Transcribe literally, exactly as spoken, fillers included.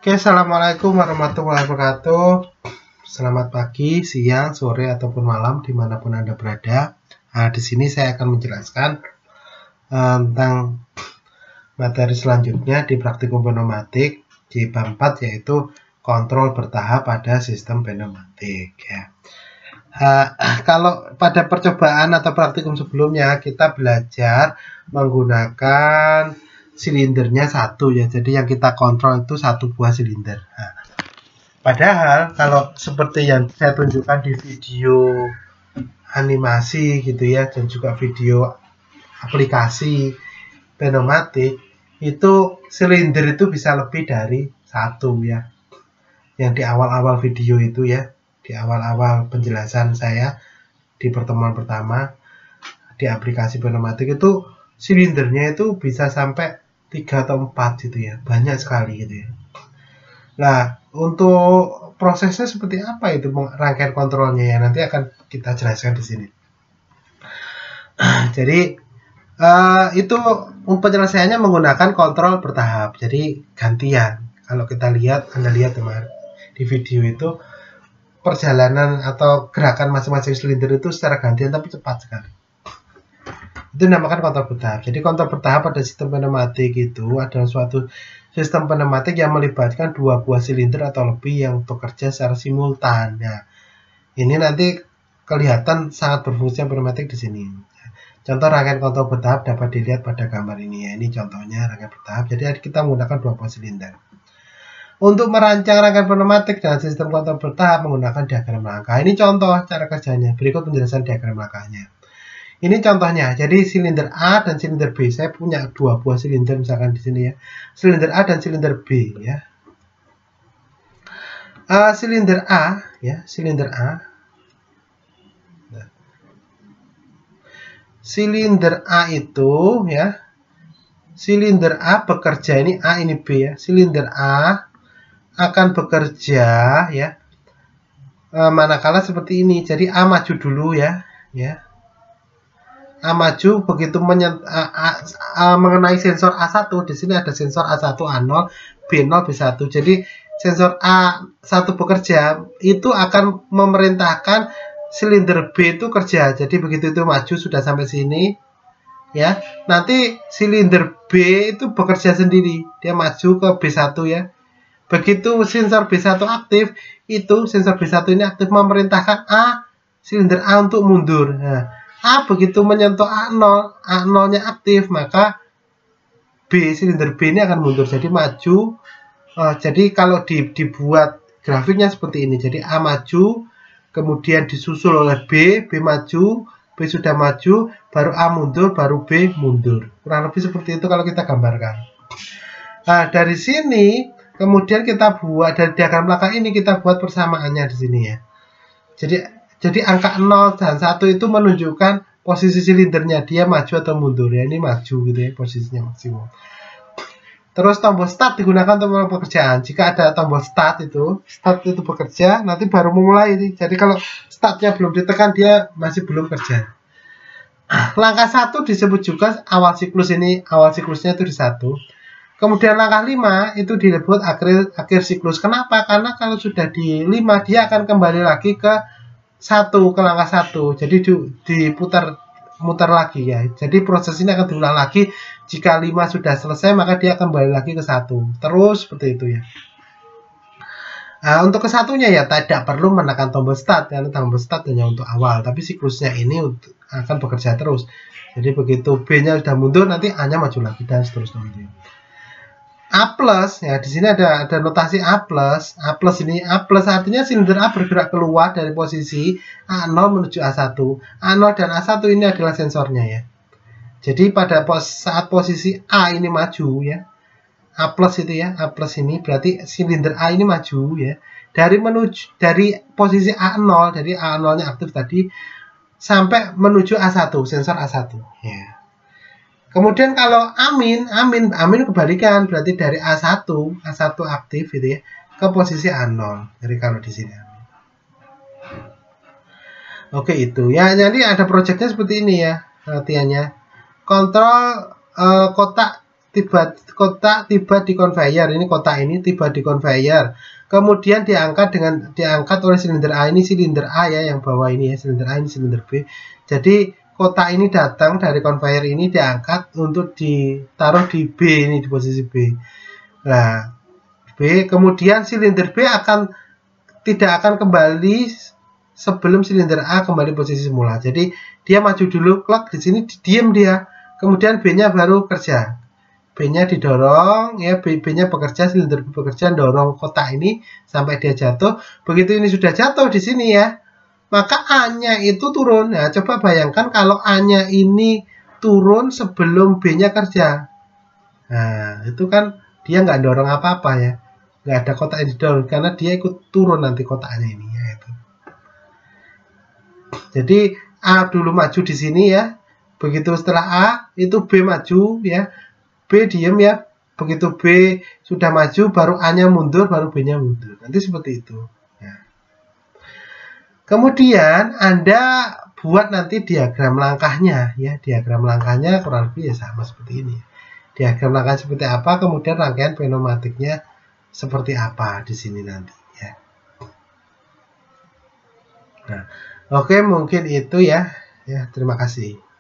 Oke, assalamualaikum warahmatullahi wabarakatuh. Selamat pagi, siang, sore ataupun malam dimanapun Anda berada. Nah, di sini saya akan menjelaskan uh, tentang materi selanjutnya di praktikum pneumatik di bab empat, yaitu kontrol bertahap pada sistem pneumatik. Ya. Uh, kalau pada percobaan atau praktikum sebelumnya kita belajar menggunakan silindernya satu ya, jadi yang kita kontrol itu satu buah silinder. Nah, padahal kalau seperti yang saya tunjukkan di video animasi gitu ya, dan juga video aplikasi pneumatik, itu silinder itu bisa lebih dari satu ya, yang di awal-awal video itu ya, di awal-awal penjelasan saya di pertemuan pertama di aplikasi pneumatik itu silindernya itu bisa sampai tiga atau empat gitu ya, banyak sekali gitu ya. Nah, untuk prosesnya seperti apa itu rangkaian kontrolnya ya, nanti akan kita jelaskan di sini. Jadi uh, itu penyelesaiannya menggunakan kontrol bertahap, jadi gantian. Kalau kita lihat, Anda lihat teman di video itu perjalanan atau gerakan masing-masing silinder itu secara gantian tapi cepat sekali. Itu dinamakan kontrol bertahap. Jadi kontrol bertahap pada sistem pneumatik itu adalah suatu sistem pneumatik yang melibatkan dua buah silinder atau lebih yang bekerja secara simultan. Nah, ini nanti kelihatan sangat berfungsi pneumatik di sini. Contoh rangkaian kontrol bertahap dapat dilihat pada gambar ini ya. Ini contohnya rangkaian bertahap. Jadi kita menggunakan dua buah silinder. Untuk merancang rangkaian pneumatik dan sistem kontrol bertahap menggunakan diagram langkah. Ini contoh cara kerjanya. Berikut penjelasan diagram langkahnya. Ini contohnya, jadi silinder A dan silinder B. Saya punya dua buah silinder misalkan di sini ya. Silinder A dan silinder B ya. Uh, silinder A ya, silinder A. Nah. Silinder A itu ya. Silinder A bekerja, ini A ini B ya. Silinder A akan bekerja ya. Uh, manakala seperti ini. Jadi A maju dulu ya, ya. A maju, begitu menyent, A, A, A, mengenai sensor A satu, di sini ada sensor A satu, A nol, B nol, B satu. Jadi sensor A satu bekerja itu akan memerintahkan silinder B itu kerja. Jadi begitu itu maju sudah sampai sini ya. Nanti silinder B itu bekerja sendiri. Dia maju ke B satu ya. Begitu sensor B satu aktif, itu sensor B satu ini aktif memerintahkan A silinder A untuk mundur. Nah, A begitu menyentuh A nol, A nol-nya aktif, maka B, silinder B ini akan mundur, jadi maju. Uh, jadi kalau di, dibuat grafiknya seperti ini, jadi A maju, kemudian disusul oleh B, B maju, B sudah maju, baru A mundur, baru B mundur. Kurang lebih seperti itu kalau kita gambarkan. Nah, dari sini, kemudian kita buat, dari diagram langkah ini kita buat persamaannya di sini ya. Jadi Jadi angka nol dan satu itu menunjukkan posisi silindernya, dia maju atau mundur ya. Ini maju gitu ya, posisinya maksimum. Terus tombol start digunakan untuk pekerjaan. Jika ada tombol start itu, start itu bekerja, nanti baru memulai ini. Jadi kalau startnya belum ditekan, dia masih belum kerja. Langkah satu disebut juga awal siklus, ini awal siklusnya itu di satu. Kemudian langkah lima itu disebut akhir, akhir siklus. Kenapa? Karena kalau sudah di lima, dia akan kembali lagi ke satu, ke langkah satu, jadi diputar mutar lagi ya. Jadi proses ini akan diulang lagi. Jika lima sudah selesai, maka dia kembali lagi ke satu, terus seperti itu ya. Nah, untuk ke satunya ya tidak perlu menekan tombol start, karena tombol start hanya untuk awal, tapi siklusnya ini akan bekerja terus. Jadi begitu B-nya sudah mundur, nanti A-nya maju lagi dan seterusnya. A plus ya, di sini ada ada notasi A plus. A plus ini, A plus artinya silinder A bergerak keluar dari posisi A nol menuju A satu. A nol dan A satu ini adalah sensornya ya. Jadi pada pos, saat posisi A ini maju ya, A plus itu ya, A plus ini berarti silinder A ini maju ya. Dari menuju dari posisi A nol, dari A nol-nya aktif tadi sampai menuju A satu, sensor A satu ya. Kemudian kalau amin, amin, amin kebalikan, berarti dari A satu, A satu aktif gitu ya, ke posisi A nol. Jadi kalau di sini. Oke itu ya, jadi ada projectnya seperti ini ya, latihannya. Kontrol uh, kotak tiba kotak tiba di conveyor, ini kotak ini tiba di conveyor, kemudian diangkat dengan diangkat oleh silinder A, ini silinder A ya yang bawah ini ya, silinder A ini silinder B. Jadi kotak ini datang dari conveyor ini diangkat untuk ditaruh di B, ini di posisi B. Nah, B, kemudian silinder B akan tidak akan kembali sebelum silinder A kembali posisi semula. Jadi dia maju dulu, klak, di sini diam dia. Kemudian B-nya baru kerja. B-nya didorong, ya B-nya bekerja, silinder B bekerja, dorong kotak ini sampai dia jatuh. Begitu ini sudah jatuh di sini ya, maka A-nya itu turun. Nah, coba bayangkan kalau A-nya ini turun sebelum B-nya kerja. Nah, itu kan dia nggak dorong apa-apa ya, nggak ada kotak yang didorong karena dia ikut turun nanti kotaknya ini ya itu. Jadi A dulu maju di sini ya, begitu setelah A itu B maju ya, B diem ya, begitu B sudah maju baru A-nya mundur, baru B-nya mundur, nanti seperti itu ya. Kemudian Anda buat nanti diagram langkahnya ya, diagram langkahnya kurang lebih ya sama seperti ini. Diagram langkah seperti apa, kemudian rangkaian pneumatiknya seperti apa di sini nanti ya. Nah, oke, mungkin itu ya. Ya, terima kasih.